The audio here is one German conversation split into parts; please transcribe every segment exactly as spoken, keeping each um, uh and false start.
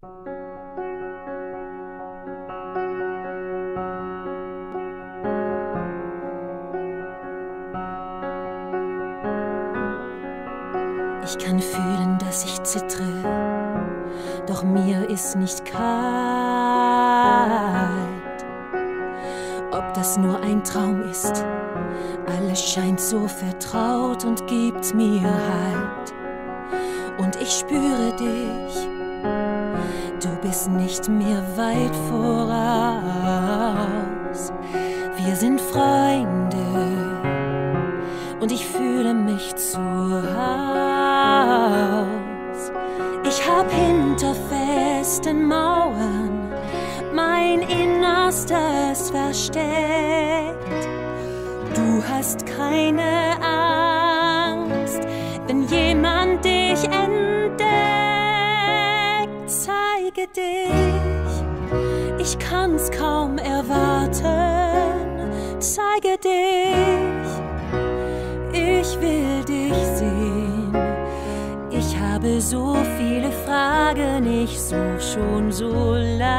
Ich kann fühlen, dass ich zittere, doch mir ist nicht kalt. Ob das nur ein Traum ist, alles scheint so vertraut und gibt mir Halt. Und ich spüre dich, du bist nicht mehr weit voraus. Wir sind Freunde und ich fühle mich zu Haus. Ich hab hinter festen Mauern mein Innerstes versteckt. Du hast keine Angst, wenn jemand dich entdeckt. Zeige dich, ich kann's kaum erwarten. Zeige dich, ich will dich sehen. Ich habe so viele Fragen, ich such schon so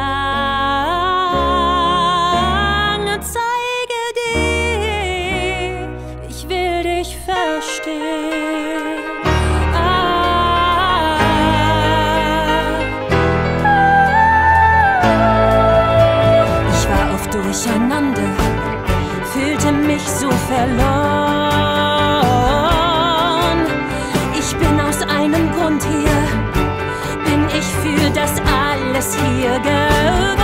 lange. Zeige dich, ich will dich verstehen. Ah. Ich war oft durcheinander, fühlte mich so verloren. Ich bin aus einem Grund hier, bin ich für das alles hier geboren.